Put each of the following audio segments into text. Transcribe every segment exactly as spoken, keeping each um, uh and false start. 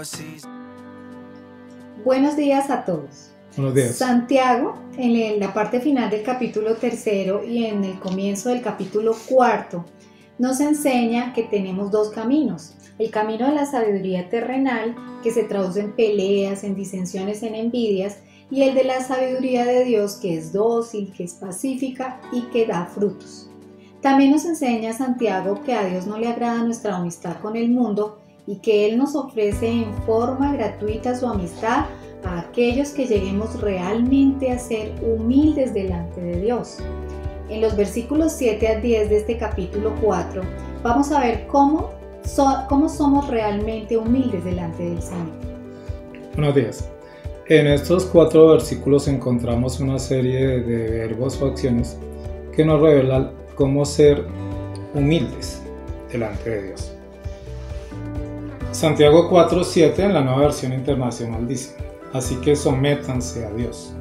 Buenos días a todos. Buenos días. Santiago, en la parte final del capítulo tercero y en el comienzo del capítulo cuarto, nos enseña que tenemos dos caminos. El camino de la sabiduría terrenal, que se traduce en peleas, en disensiones, en envidias, y el de la sabiduría de Dios, que es dócil, que es pacífica y que da frutos. También nos enseña Santiago que a Dios no le agrada nuestra amistad con el mundo y que Él nos ofrece en forma gratuita su amistad a aquellos que lleguemos realmente a ser humildes delante de Dios. En los versículos siete a diez de este capítulo cuatro vamos a ver cómo, so, cómo somos realmente humildes delante del Señor. Buenos días. En estos cuatro versículos encontramos una serie de verbos o acciones que nos revelan cómo ser humildes delante de Dios. Santiago cuatro siete en la Nueva Versión Internacional dice: así que sométanse a Dios.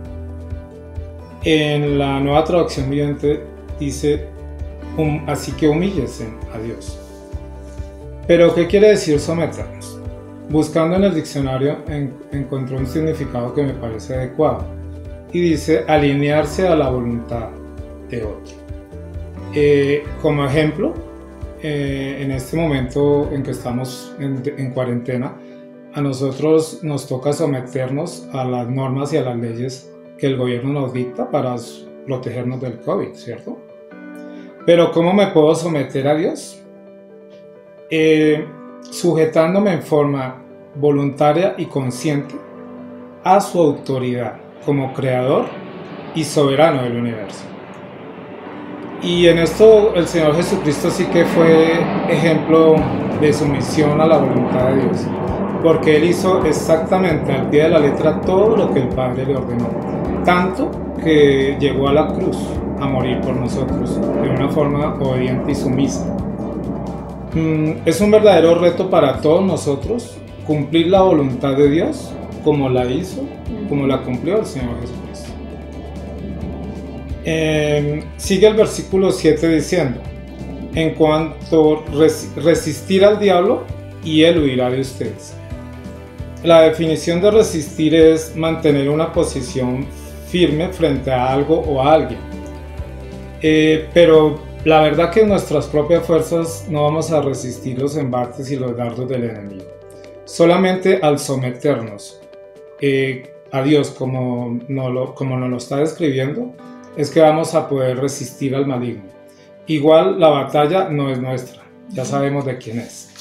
En la Nueva Traducción Viviente dice: um, así que humíllense a Dios. Pero ¿qué quiere decir someternos? Buscando en el diccionario en, encontré un significado que me parece adecuado y dice alinearse a la voluntad de otro. Eh, como ejemplo, eh, en este momento en que estamos en, en cuarentena, a nosotros nos toca someternos a las normas y a las leyes que el gobierno nos dicta para protegernos del COVID, ¿cierto? Pero ¿cómo me puedo someter a Dios? Eh, sujetándome en forma voluntaria y consciente a su autoridad como creador y soberano del universo. Y en esto el Señor Jesucristo sí que fue ejemplo de sumisión a la voluntad de Dios, porque Él hizo exactamente al pie de la letra todo lo que el Padre le ordenó, tanto que llegó a la cruz a morir por nosotros de una forma obediente y sumisa. Es un verdadero reto para todos nosotros cumplir la voluntad de Dios como la hizo, como la cumplió el Señor Jesucristo. Eh, sigue el versículo siete diciendo: en cuanto res- resistir al diablo y él huirá de ustedes. La definición de resistir es mantener una posición firme frente a algo o a alguien. Eh, pero la verdad que en nuestras propias fuerzas no vamos a resistir los embates y los dardos del enemigo. Solamente al someternos eh, a Dios como nos lo, como nos lo está describiendo, es que vamos a poder resistir al maligno. Igual la batalla no es nuestra, ya sabemos de quién es.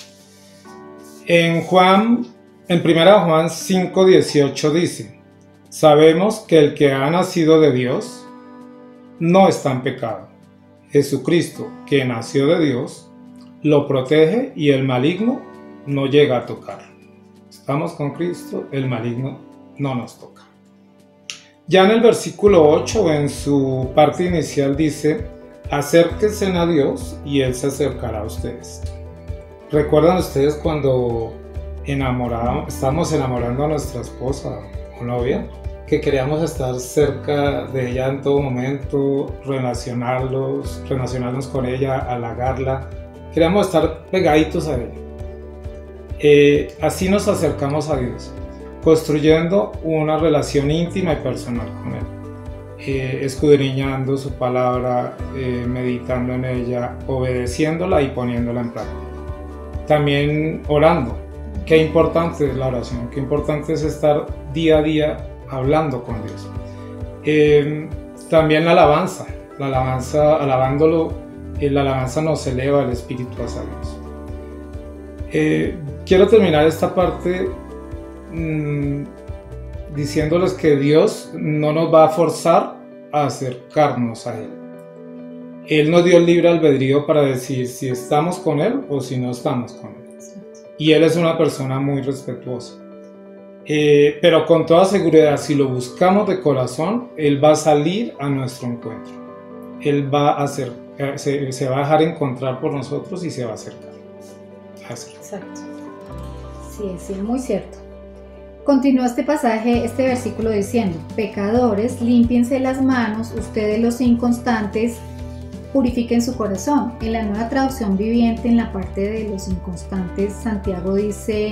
En Juan, en primera Juan cinco dieciocho dice: sabemos que el que ha nacido de Dios no está en pecado. Jesucristo, que nació de Dios, lo protege y el maligno no llega a tocar. Estamos con Cristo, el maligno no nos toca. Ya en el versículo ocho, en su parte inicial, dice: acérquense a Dios y Él se acercará a ustedes. ¿Recuerdan ustedes cuando enamoramos, estamos enamorando a nuestra esposa o novia? Que queríamos estar cerca de ella en todo momento, relacionarlos, relacionarnos con ella, halagarla. Queríamos estar pegaditos a ella. Eh, así nos acercamos a Dios, construyendo una relación íntima y personal con Él, eh, escudriñando su palabra, eh, meditando en ella, obedeciéndola y poniéndola en práctica. También orando. Qué importante es la oración, qué importante es estar día a día hablando con Dios. Eh, también la alabanza, la alabanza, alabándolo, eh, la alabanza nos eleva el espíritu hacia Dios. Eh, quiero terminar esta parte mmm, diciéndoles que Dios no nos va a forzar a acercarnos a Él. Él nos dio el libre albedrío para decir si estamos con Él o si no estamos con Él. Y Él es una persona muy respetuosa. Eh, pero con toda seguridad, si lo buscamos de corazón, Él va a salir a nuestro encuentro. Él va a hacer, se, se va a dejar encontrar por nosotros y se va a acercar. Así. Exacto. Sí, sí, muy cierto. Continúa este pasaje, este versículo diciendo: pecadores, límpiense las manos, ustedes los inconstantes, purifiquen su corazón. En la Nueva Traducción Viviente, en la parte de los inconstantes, Santiago dice: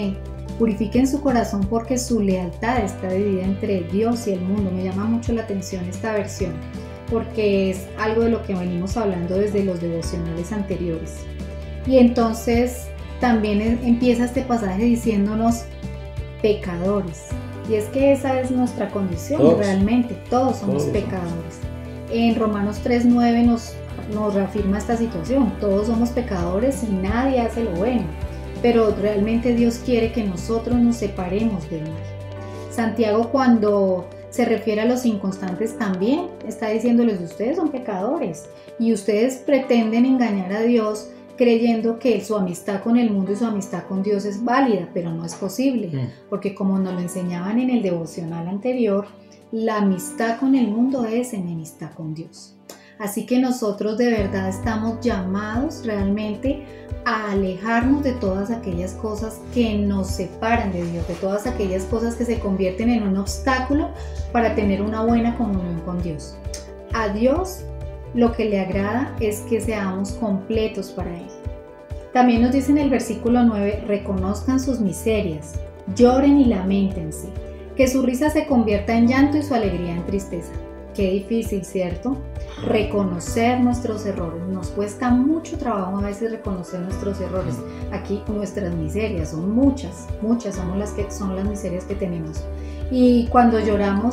Purifiquen su corazón porque su lealtad está dividida entre Dios y el mundo. Me llama mucho la atención esta versión porque es algo de lo que venimos hablando desde los devocionales anteriores. Y entonces también empieza este pasaje diciéndonos pecadores. Y es que esa es nuestra condición, todos, realmente, todos somos todos. pecadores. En Romanos tres nueve nos, nos reafirma esta situación, todos somos pecadores y nadie hace lo bueno, pero realmente Dios quiere que nosotros nos separemos del mal. Santiago, cuando se refiere a los inconstantes, también está diciéndoles: ustedes son pecadores y ustedes pretenden engañar a Dios creyendo que su amistad con el mundo y su amistad con Dios es válida, pero no es posible, mm. porque como nos lo enseñaban en el devocional anterior, la amistad con el mundo es enemistad con Dios. Así que nosotros de verdad estamos llamados realmente a alejarnos de todas aquellas cosas que nos separan de Dios, de todas aquellas cosas que se convierten en un obstáculo para tener una buena comunión con Dios. A Dios lo que le agrada es que seamos completos para Él. También nos dice en el versículo nueve: reconozcan sus miserias, lloren y lamentense, que su risa se convierta en llanto y su alegría en tristeza. Qué difícil, ¿cierto? Reconocer nuestros errores. Nos cuesta mucho trabajo a veces reconocer nuestros errores. Aquí nuestras miserias son muchas, muchas somos las que son las miserias que tenemos. Y cuando lloramos,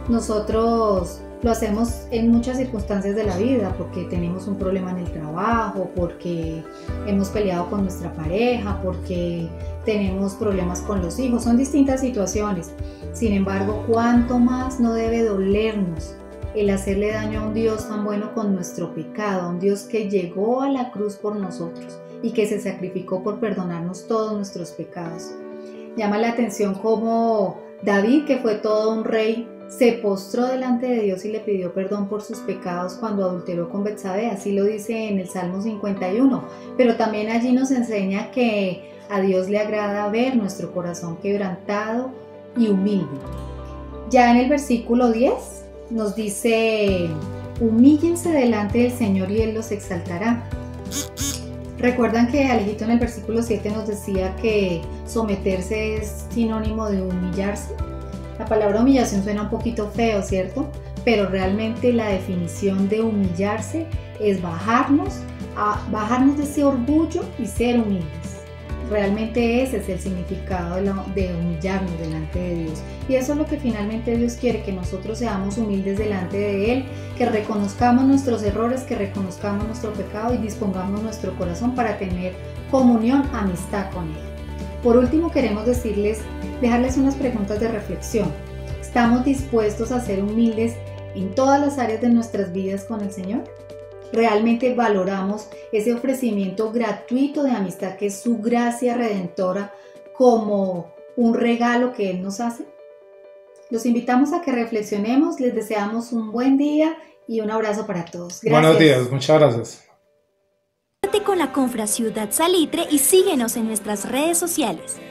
nosotros lo hacemos en muchas circunstancias de la vida, porque tenemos un problema en el trabajo, porque hemos peleado con nuestra pareja, porque tenemos problemas con los hijos, son distintas situaciones. Sin embargo, ¿cuánto más no debe dolernos el hacerle daño a un Dios tan bueno con nuestro pecado, a un Dios que llegó a la cruz por nosotros y que se sacrificó por perdonarnos todos nuestros pecados? Llama la atención cómo David, que fue todo un rey, se postró delante de Dios y le pidió perdón por sus pecados cuando adulteró con Betsabé, así lo dice en el Salmo cincuenta y uno, pero también allí nos enseña que a Dios le agrada ver nuestro corazón quebrantado y humilde. Ya en el versículo diez nos dice: humíllense delante del Señor y Él los exaltará. Recuerdan que Alejito en el versículo siete nos decía que someterse es sinónimo de humillarse. La palabra humillación suena un poquito feo, ¿cierto? Pero realmente la definición de humillarse es bajarnos, a bajarnos de ese orgullo y ser humildes. Realmente ese es el significado de, la, de humillarnos delante de Dios. Y eso es lo que finalmente Dios quiere, que nosotros seamos humildes delante de Él, que reconozcamos nuestros errores, que reconozcamos nuestro pecado y dispongamos nuestro corazón para tener comunión, amistad con Él. Por último, queremos decirles, dejarles unas preguntas de reflexión. ¿Estamos dispuestos a ser humildes en todas las áreas de nuestras vidas con el Señor? ¿Realmente valoramos ese ofrecimiento gratuito de amistad que es su gracia redentora como un regalo que Él nos hace? Los invitamos a que reflexionemos, les deseamos un buen día y un abrazo para todos. Gracias. Buenos días, muchas gracias. Quédate con la Confra Ciudad Salitre y síguenos en nuestras redes sociales.